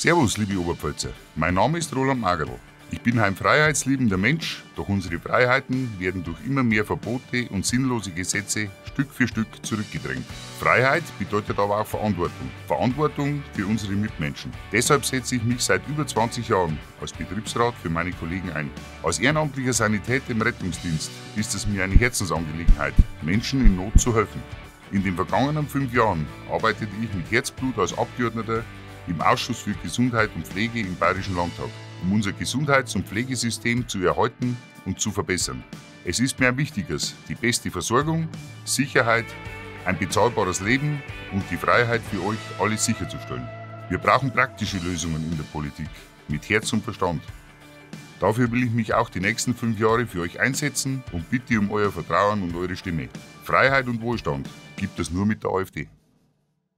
Servus, liebe Oberpfälzer. Mein Name ist Roland Magerl. Ich bin ein freiheitsliebender Mensch, doch unsere Freiheiten werden durch immer mehr Verbote und sinnlose Gesetze Stück für Stück zurückgedrängt. Freiheit bedeutet aber auch Verantwortung. Verantwortung für unsere Mitmenschen. Deshalb setze ich mich seit über 20 Jahren als Betriebsrat für meine Kollegen ein. Als ehrenamtlicher Sanitäter im Rettungsdienst ist es mir eine Herzensangelegenheit, Menschen in Not zu helfen. In den vergangenen 5 Jahren arbeitete ich mit Herzblut als Abgeordneter im Ausschuss für Gesundheit und Pflege im Bayerischen Landtag, um unser Gesundheits- und Pflegesystem zu erhalten und zu verbessern. Es ist mir ein wichtiges, die beste Versorgung, Sicherheit, ein bezahlbares Leben und die Freiheit für euch alle sicherzustellen. Wir brauchen praktische Lösungen in der Politik, mit Herz und Verstand. Dafür will ich mich auch die nächsten 5 Jahre für euch einsetzen und bitte um euer Vertrauen und eure Stimme. Freiheit und Wohlstand gibt es nur mit der AfD.